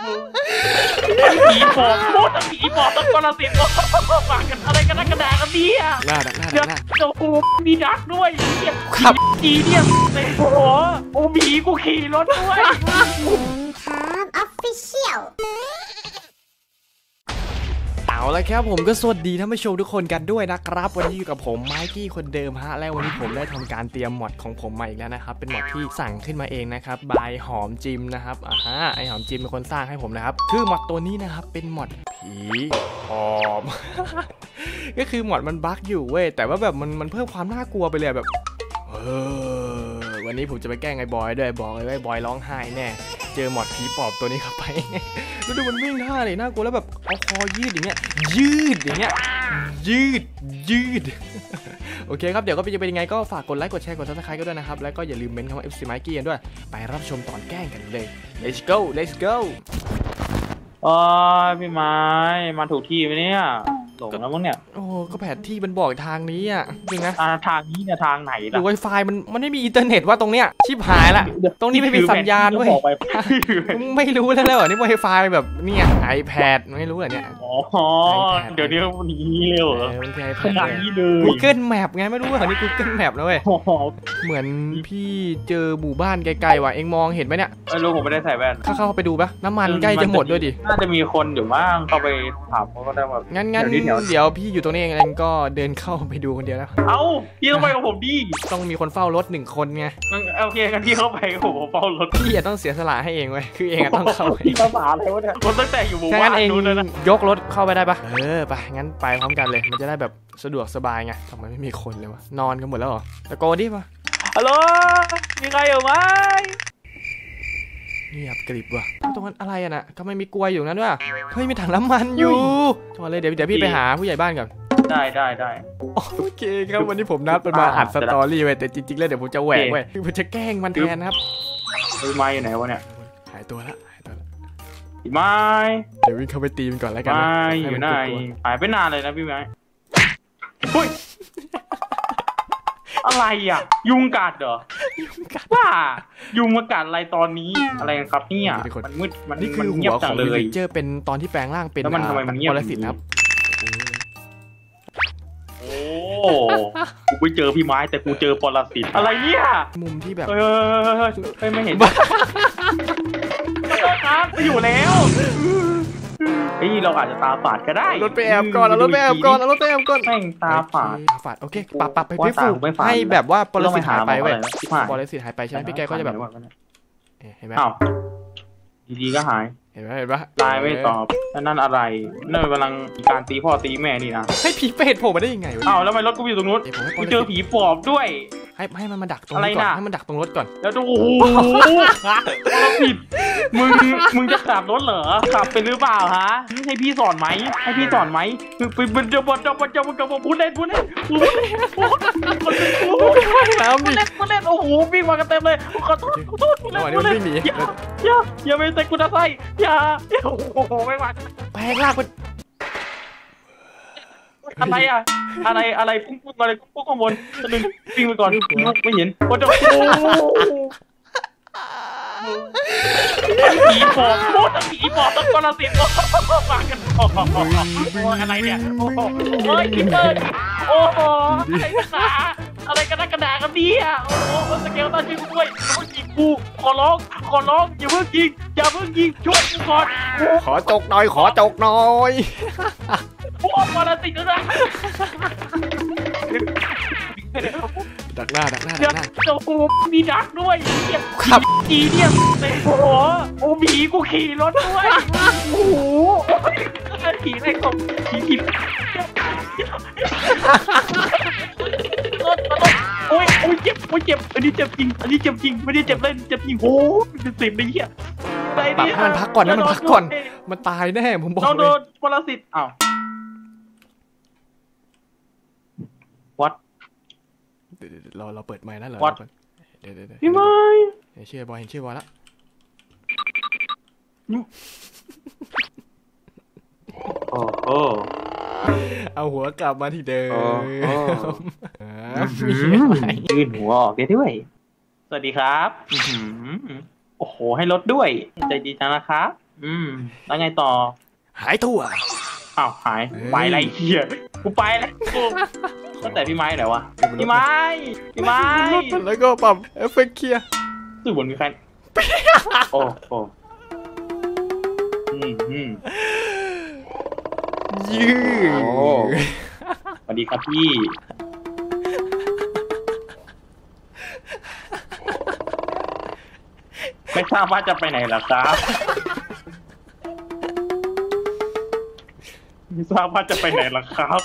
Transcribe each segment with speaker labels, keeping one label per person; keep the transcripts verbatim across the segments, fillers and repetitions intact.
Speaker 1: ผีปอบพูดแต่ผีปอบตะกอนละสิบฝากกันอะไรกันนักกระดากันดีอ่ะ
Speaker 2: หน้าดักหน้าดักหน้า
Speaker 1: โอ้โหมีดักด้วยขับจีเนี่ยโอ้โหโอ้ผีกูขี่รถด้วย
Speaker 3: ครับออฟฟิเชียล
Speaker 2: เอาละครับผมก็สวัสดีท่านผู้ชมทุกคนกันด้วยนะครับวันนี้อยู่กับผมไมกี้คนเดิมฮะและวันนี้ผมได้ทำการเตรียมมอดของผมมาอีกแล้วนะครับเป็นมอดที่สั่งขึ้นมาเองนะครับบายหอมจิมนะครับอ่าฮะไอหอมจิมเป็นคนสร้างให้ผมนะครับคือมอดตัวนี้นะครับเป็นมอดผีปอบ ก็คือมอดมันบั๊กอยู่เว้ยแต่ว่าแบบมันมันเพิ่มความน่ากลัวไปเลยแบบเออวันนี้ผมจะไปแกล้งไอ้บอยด้วยบอกเลยว่าไอ้บอยร้องไห้แน่เจอหมอดผีปอบตัวนี้เข้าไปแล้วดูมันวิ่งท่าเลยน่ากลัวแล้วแบบเอาคอยืดอย่างเงี้ยยืดอย่างเงี้ยยืดยืดโอเคครับเดี๋ยวก็จะเป็นยังไงก็ฝากกดไลค์กดแชร์กดซับสไครต์ก็ด้วยนะครับแล้วก็อย่าลืมเมนต์คำว่า เอฟ ซี Mikey กันด้วยไปรับชมตอนแกล้งกันเลย let's go let's go
Speaker 1: อ๋อพี่ไม้มาถูกที่ไหมเนี่ยหลงแล้วมั้งเนี่ย
Speaker 2: โอ้ก็แผนที่มันบอกทางนี้อ่ะจริงนะ
Speaker 1: ทางนี้เนี่ยทางไหนล่ะ
Speaker 2: หรือ Wi-Fi มันมันไม่มีอินเทอร์เน็ตว่าตรงเนี้ยชิบหายละตรงนี้ไม่มีสัญญาณด้วยไม่รู้แล้วเหรอนี่ Wi-Fi แบบเนี่ย iPad ไม่รู้เหรอเนี่ย
Speaker 1: อ๋อเดี๋ยวนี้มันนี้เร็วเหรอขนาดนี้เลย
Speaker 2: Google Map ไงไม่รู้เหรอนี่ Google Map นะเว้ยเหมือนพี่เจอหมู่บ้านไกลๆว่ะเอ็งมองเห็นไหมเนี่ย
Speaker 1: ไม่รู้ผมไม่ได้ใส่แว่น
Speaker 2: เข้าเข้าไปดูปะน้ำมันใกล้จะหมดด้วยดิ
Speaker 1: น่าจะมีคนอยู่บ้างเข้าไปถามเขาก็ได้แบบ
Speaker 2: งั้นงั้นเดี๋ยวพี่อยู่ตรงนี้เองก็เดินเข้าไปดูคนเดียวแล้ว
Speaker 1: เอ้าพี่ต้องไปกับผมดิ
Speaker 2: ต้องมีคนเฝ้ารถหนึ่งคนไง
Speaker 1: โอเคกันพี่เข้าไปผมเฝ้ารถ
Speaker 2: พี่ต้องเสียสละให้เองเว้ยคือเองต้องเข้า
Speaker 1: พี่ภาษาอะไรวะเนี่ยคนตั้งแต่อยู่หมู่บ้านนู้นนะ
Speaker 2: ยกรถเข้าไปได้ปะเออไปงั้นไปพร้อมกันเลยมันจะได้แบบสะดวกสบายไงทำไมไม่มีคนเลยวะนอนกันหมดแล้วเหรอตะโกนดิปะ
Speaker 1: ฮัลโหลมีใครอยู่ไหม
Speaker 2: เงียบกริบว่ะตรงนั้นอะไรอ่ะนะทำไมมีกลวยอยู่นั้นด้วยเฮ้ยมีถังน้ำมันอยู่จอดเลยเดี๋ยวเดี๋ยวพี่ไปหาผู้ใหญ่บ้านก่อน
Speaker 1: ได้ได้ได้
Speaker 2: โอเคครับวันนี้ผมนัดมันมาอัดสตอรี่ไว้แต่จริงๆแล้วเดี๋ยวผมจะแหวกไว้ผมจะแกล้งมันแทนครับ
Speaker 1: พี่ไม้อยู่ไหนวะเนี่ย
Speaker 2: หายตัวละหายตัวละ
Speaker 1: พี่ไม้
Speaker 2: เดี๋ยววิ่งเข้าไปตีมันก่อนแล้วกัน
Speaker 1: ไม้อยู่ไหนหายไปนานเลยนะพี่ไม้เฮ้ยอะไรอ่ะยุงกัดเหรอยุงกัดว่ายุงมากัดอะไรตอนนี้อะไรครับเนี่ยมันมืดมัน
Speaker 2: นี่คือหัวของวิลเลเจอร์เป็นตอนที่แปลงร่างเป็นปรสิตครับ
Speaker 1: โอ้กูไปเจอพี่ไม้แต่กูเจอปรสิตอะไรเนี่ย
Speaker 2: มุมที่แบบ
Speaker 1: เฮ้ยไม่เห็นครับไปอยู่แล้วเฮ้ยเราอาจจะตาฝาดก็ได้
Speaker 2: รถไปแอบก่อนรถไปแอบก่อนรถไปแอบก่อน
Speaker 1: แม่งตาฝาด
Speaker 2: ฝาดโอเคปรับปรับไปพี่ฟูให้แบบว่าปรสิตหายไปเว้ยปรสิตหายไปใช่ไหมพี่แกก็จะแบบเห็นไหม
Speaker 1: อ้าวดีๆก็หาย
Speaker 2: เห็นไหมเห็นปะ
Speaker 1: ตายไม่ตอบนั่นอะไรนั่นกำลังการตีพ่อตีแม่นี่นะ
Speaker 2: ให้ผีเป็ดโผล่มาได้ยังไงวะ
Speaker 1: อ้าวแล้วทำไมรถกูอยู่ตรงนู้นกูเจอผีปอบด้วย
Speaker 2: ให้ให้มันมาดักตรงนี้ก่อนให้มันดักตรงรถก่อน
Speaker 1: แล้วดูโอ้โหผิดมึงมึงจะขับรถเหรอขับเป็นหรือเปล่าฮะให้พี่สอนไหมให้พี่สอนไหมไปเป็นจะบดจะบดจะบดจะบดพูดเล่นพูดเล่นพูดเล่นพูดเล่นพูดเล่นพูดเล่นโอ้โหวิ่งมากันเต็มเลยขอโทษขอโทษพูดเล่นพูดเล่นอย่าอย่าไปเซ็กกูนะไส้อย่าโอ้โหไม่ไหว
Speaker 2: แปลงร่างเป็น
Speaker 1: อะไรอะอะไรอะไรพุ่งพุ่งอะไรพุ่งข้างบนตัวนึงวิ่งไปก่อนไม่เห็นโอ้โหผีปอบพูดแต่ผีปอบตะกอนละสิบฝากกันโอ้อะไรเนี่ยโอ้โหเฮ้ยคิปเปอร์โอ้โหอะไรกันนะอะไรกันนักกระดากันดีอ่ะโอ้โหสเกลตันช่วยกูด้วยอย่าเพิ่งยิงกูขอร้องขอร้องอย่าเพิ่งยิงอย่าเพิ่งยิงช่วยกูก่อน
Speaker 2: ขอจกหน่อยขอจกหน่อย
Speaker 1: พวกปรสิตนะ
Speaker 2: ดักหน้าดักหน้าดักหน้า
Speaker 1: โอ้โหมีดักด้วยขับจีเนี่ยโอ้โหโอ้ผีกูขี่รถด้วยโอ้โหขี่อะไรของขี่ขี่โอ้ยโอ้ยเจ็บโอ้ยเจ็บอันนี้เจ็บจริงอันนี้เจ็บจริงไม่ได้เจ็บเล่นเจ็บจริงโอ้เป็นสิบเลยเนี่ย
Speaker 2: ปรับให้มันพักก่อนนะมันพักก่อนมันตายแน่ผมบอกเลย
Speaker 1: เราโดนปรสิตอ้าววัด
Speaker 2: เราเราเปิดไมค์แล้วเหรอ
Speaker 1: วัด
Speaker 2: เดี๋ยวเดี๋ยว
Speaker 1: พี่ไม้
Speaker 2: เห็นชื่อบอยเห็นชื่อบอยแล้ว
Speaker 1: โอ้โห
Speaker 2: เอาหัวกลับมาที่เดิม
Speaker 1: ยืนหัวออกได้ด้วยสวัสดีครับโอ้โหให้รถด้วยใจดีจังนะครับอืมแล้วไงต่อ
Speaker 2: หายตัว
Speaker 1: อ้าวหายไปไรเหี้ยกูไปแล้วกูตั้งแต่พี่ไม้ไหนวะพี่ไม้พี่ไม้
Speaker 2: แล้วก็ปรับเอฟเฟกต์เคลียร์
Speaker 1: สื่อบนมีใครโอ้โหอืมอืม
Speaker 2: ยืด
Speaker 1: สวัสดีครับพี่ไม่ทราบว่าจะไปไหนล่ะครับไม่ทราบว่าจะไปไหนล่ะครับ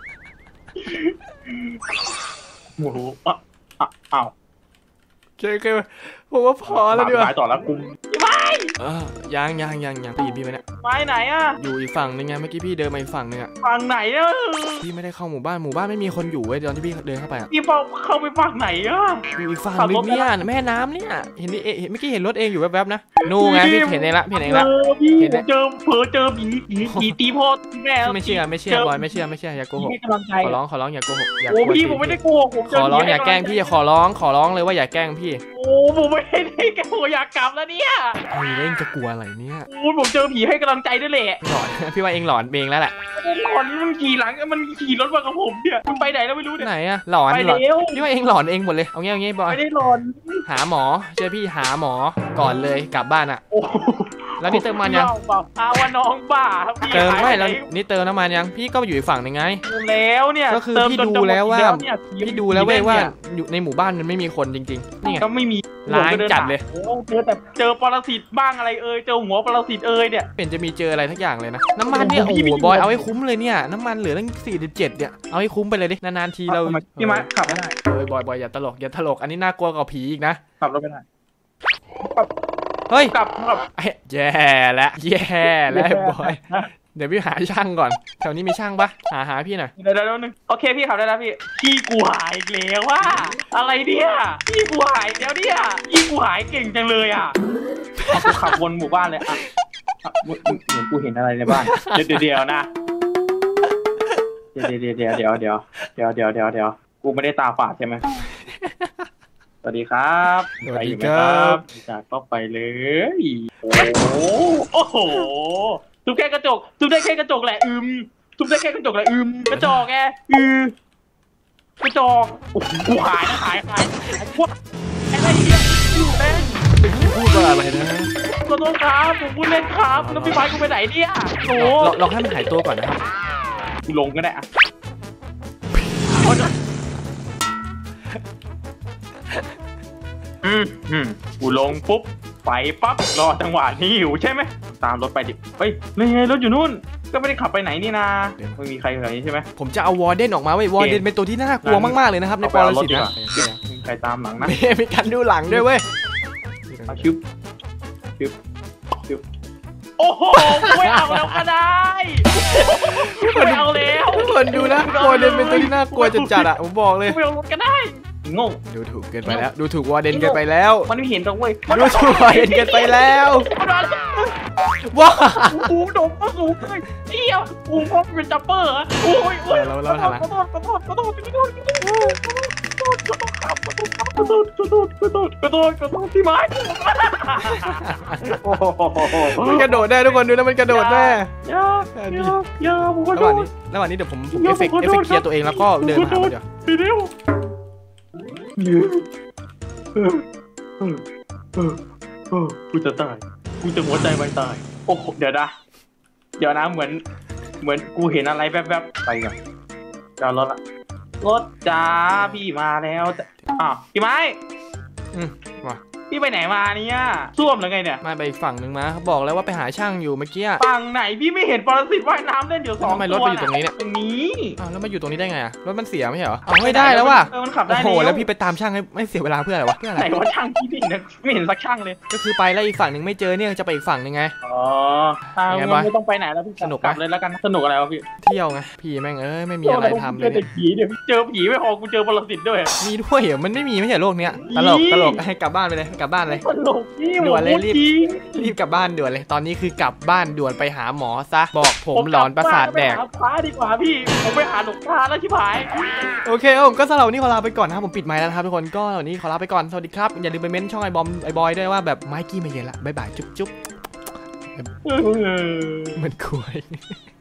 Speaker 1: โอ้โหอ่ะอ่ะอ้าว
Speaker 2: โอเคโอเคผมว่าพอแล้วดีกว่า
Speaker 1: ต่อแล้วกูไม่
Speaker 2: เออยังยังยังยังได้ยินพี่ไหมเนี่ย
Speaker 1: ไปไหนอ่ะ
Speaker 2: อยู่อีกฝั่งนึงไงเมื่อกี้พี่เดินมาอีกฝั่งนึงอ่ะ
Speaker 1: ฝั่งไหนอ่ะ
Speaker 2: พี่ไม่ได้เข้าหมู่บ้านหมู่บ้านไม่มีคนอยู่เว้ยตอนที่พี่เดินเข้าไปอ่ะ
Speaker 1: พี่เข้าไปฝั่งไหนอ่ะ
Speaker 2: อยู่อีกฝั่งนึงเนี่ยแม่น้ำเนี่ยเห็นนี่เมื่อกี้เห็นรถเองอยู่แวบๆนะนู่ไงพี่เห็นเองละเห็นเองละ
Speaker 1: เห็นเจอเผลอเจอผีผีตีพ่อแม่
Speaker 2: ไม่เชื่อไม่เชื่อบอยไม่เชื่อไม่เชื่ออย่าโกหกขอร้องขอร้องอย่าโกหกอย่า
Speaker 1: โอ้พี่ผมไม่ได้โกหกผม
Speaker 2: ขอร้องอย่าแกล้งพี่ขอร้องขอร้องเลยว่าอย่าแกล้งพี่
Speaker 1: โอ้ผมไม่ได้แกผมอยากกลับแล้วเนี่ย
Speaker 2: เฮ้ยเล่นจะกลัวอะไรเนี่ย
Speaker 1: โอ้ผมเจอผีให้กำลังใจด้วยแหละ
Speaker 2: หลอนพี่ว่าเองหลอนเองแล้วแหละ
Speaker 1: หลอนมันขี่หลังมันขี่รถมากับผมเนี่ยมันไปไหนแล้วไม่รู้เนี่ย
Speaker 2: ไหนอะหลอนหลอนพี่ว่าเองหลอนเองหมดเลยเอางี้เอางี้บอย
Speaker 1: ไม่ได้หลอน
Speaker 2: หาหมอเจอพี่หาหมอก่อนเลยกลับบ้านอะแล้วนี่เติมมันยัง
Speaker 1: อาว่าน้องบ้า
Speaker 2: เติมไม่แล้วนี่เติมน้ำมันยังพี่ก็อยู่อีกฝั่งนึงไง
Speaker 1: แล้วเนี่ย
Speaker 2: ก็คือพี่ดูแล้วว่าพี่ดูแล้วเว้ยว่าอยู่ในหมู่บ้านมันไม่มีคนจริงๆนี่ไง
Speaker 1: ก็ไม่มี
Speaker 2: ล้างจัดเลย
Speaker 1: เจอแต่เจอปรสิตบ้างอะไรเอ่ยเจอหัวปรสิตเอ่ยเนี่ย
Speaker 2: เป็นจะมีเจออะไรทั้งอย่างเลยนะน้ำมันเนี่ยโอ้โหบอยเอาให้คุ้มเลยเนี่ยน้ำมันเหลือตั้งสี่สิบเจ็ดเนี่ยเอาให้คุ้มไปเลยดินานๆทีเรา
Speaker 1: พี่มาขับไม่ได้
Speaker 2: เฮ้ยบอยบอยอย่าตลกอย่าตลกอันนี้น่ากลัวกว่าผีอีกนะ
Speaker 1: ขับรถไม่ได้
Speaker 2: เฮ้ย
Speaker 1: กลับกลับ
Speaker 2: แย่แล้วแย่แล้วบอยเดี๋ยวพี่หาช่างก่อนแถวนี้มีช่างปะหาหาพี่หน่อย
Speaker 1: เดี๋ยวเดี๋ยวนึงโอเคพี่ขับได้แล้วพี่พี่กูหายแล้วว่าอะไรเนี่ยพี่กูหายแล้วเนี่ยพี่กูหายเก่งจังเลยอ่ะกูขับวนหมู่บ้านเลยอ่ะเหมือนกูเห็นอะไรในบ้านเดี๋ยวเดี๋ยวนะเดี๋ยวเดี๋ยวเดี๋ยวเดี๋ยวเดี๋ยวเดี๋ยวเดี๋ยวเดี๋ยวเดี๋ยวกูไม่ได้ตาฝาดใช่ไหมสวัสดีครับ
Speaker 2: สวัสดีครับ
Speaker 1: จากก็ไปเลยโอ้โอ้โหทุบแค่กระจกทุบได้แค่กระจกแหละอืมทุบได้แค่กระจกแหละอืมกระจกไงอือกระจกโอ้โหกูหายหายหายพวกอะไรเนี่ยอยู่แม่
Speaker 2: พูดว่าอะไรนะ
Speaker 1: ขอโทษครับผมพูดเล่นครับแล้วพี่ไม้กูไปไหนเนี่ยโอ้
Speaker 2: ลองให้มันหายตัวก่อนนะครับ
Speaker 1: กูลงก็ได้อะอืมอืมกูลงปุ๊บไปปั๊บรอจังหวะนี้อยู่ใช่ไหมตามรถไปดิเฮ้ยนี่ไงรถอยู่นู่นก็ไม่ได้ขับไปไหนนี่นะไม่มีใครแถวนี้ใช่ไหม
Speaker 2: ผมจะเอาวอร์เดนออกมาเว้ยวอร์เดนเป็นตัวที่น่ากลัวมากๆเลยนะครับในปรสิตนะ
Speaker 1: มีใครตามหลังนะ
Speaker 2: มีการดูหลังด้วยเว้ย
Speaker 1: ชึบชึบชึบโอ้โหไม่เอาแล้วก็ได้ไม่เอาแล้ว
Speaker 2: ทุกคนดูนะวอร์เดนเป็นตัวที่น่ากลัวจัดๆอ่ะผมบอกเลย
Speaker 1: ไม่เอารถก็ได้งง
Speaker 2: ดูถูกเกินไปแล้วดูถูกวอร์เดนเกินไปแล้ว
Speaker 1: มันไม่เห็นตรงเว้ย
Speaker 2: ดูถูกวอร์เดนเกินไปแล้วว้า
Speaker 1: โอ้โหโดนก็สูงเลยเที่ยวโอ้โหเป็นจัมเปอร์อ่ะโอ้ยโอ้ย
Speaker 2: เราเราหันหลัง
Speaker 1: กระโดดกระโดดกระโดดกระโดดกระโดดกระโดดกระโดดขับกระโดดกระโดดกระโดดกระโดดกระโดดกระโดดที่ไม้
Speaker 2: มันกระโดดได้ทุกคนดูนะมันกระโดดแน่
Speaker 1: ยากยากยาก
Speaker 2: ระหว่างนี้ระหว่างนี้เดี๋ยวผมผมเอฟเฟกต์เอฟเฟกต์เคลียร์ตัวเองแล้วก็เดินมาหาเดี๋ยว
Speaker 1: เร็วเออเออเออเออกูจะตายกูจะหัวใจวายตายโอ้เดี๋ยวนะเดี๋ยวนะเหมือนเหมือนกูเห็นอะไรแวบๆไปก่อนจอดรถละรถจ้าพี่มาแล้วอ้าวพี่ไม้
Speaker 2: อืมมา
Speaker 1: พี่ไปไหนมาเนี่ยซ่วมหรือไงเนี่ย
Speaker 2: มาไปฝั่งหนึ่งมาเขาบอกแล้วว่าไปหาช่างอยู่เมื่อกี้
Speaker 1: ฝั่งไหนพี่ไม่เห็นปรสิตว่ายน้ำเล่นอยู่สองตัว
Speaker 2: ทำไมรถไปอยู่ตรงนี้เนี่ย
Speaker 1: ตรงนี้
Speaker 2: อ้าวแล้วมาอยู่ตรงนี้ได้ไงอะรถมันเสียไม่ใช่เหรอเอาไม่ได้แล้วว่ะ
Speaker 1: เออมันขับได้
Speaker 2: โอ้โหแล้วพี่ไปตามช่างให้ไม่เสียเวลาเพื่ออะไรวะเพื่ออะไร
Speaker 1: ไหนว่าช่างพี่ไม่เห็นไม่เห็นสักช่างเลย
Speaker 2: ก็คือไปแล้วอีกฝั่งหนึ่งไม่เจอเนี่ยจะไปอีกฝั่งนึงไง
Speaker 1: อ๋อไม่ต้องไปไหนแล้วพี่
Speaker 2: สนุก
Speaker 1: เลยแล้วกันสนุกอะไรวะพี่
Speaker 2: เที่ยวไงพี่แม่งเอ้ยไม่มีอะไรทำเลย
Speaker 1: เจอผีเดี๋ยวเจอผีไม่พอกูเจอปรสิตด้วย
Speaker 2: มีด้วยเหรอมันไม่มีไม่ใช่โลกเนี้ยตลกตลกให้กลับบ้านไปเลยกลับบ้านเลย
Speaker 1: ตลกพี่
Speaker 2: ด่วนเลยรีบรีบกลับบ้านด่วนเลยตอนนี้คือกลับบ้านด่วนไปหาหมอซะบอกผมหลอนประสาทแดก
Speaker 1: พาดีกว่าพี่ผมไปหาหลวงตาแล้วชิบหาย
Speaker 2: โอเคผมก็สำหรับวันนี้ขอลาไปก่อนนะครับผมปิดไมค์แล้วครับทุกคนก็วันนี้ขอลาไปก่อนสวัสดีครับอย่าลืมไปเม้นช่องไอบอมไอบอยด้วยว่าแบบไมค์กี้มาเย็นละบ๊ายบายจุ๊บจุ๊บ
Speaker 1: เออ
Speaker 2: เหมือนคุย